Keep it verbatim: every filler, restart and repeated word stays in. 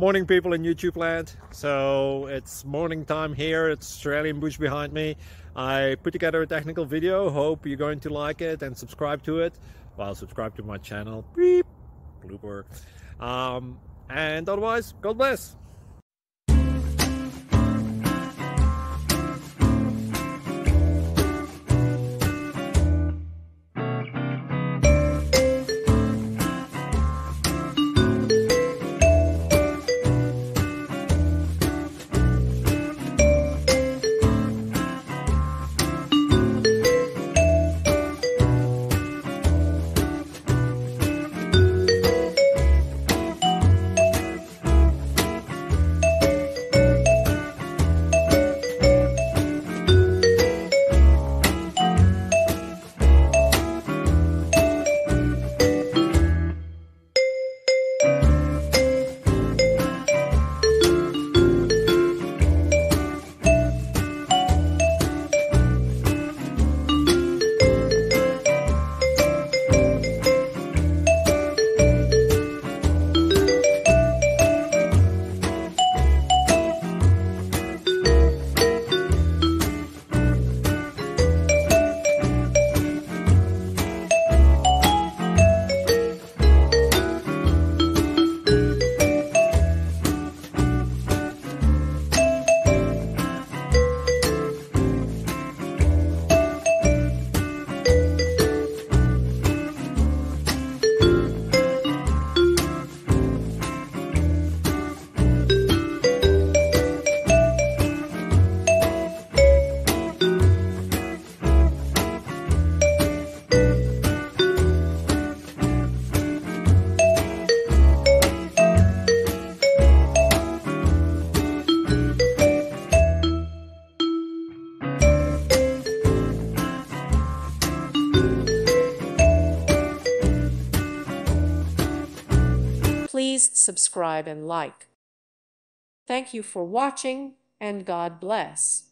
Morning, people in YouTube land. So it's morning time here. It's Australian bush behind me. I put together a technical video. Hope you're going to like it and subscribe to it. Well, subscribe to my channel. Beep. Blooper. Um, and otherwise, God bless. Please subscribe and like. Thank you for watching, and God bless.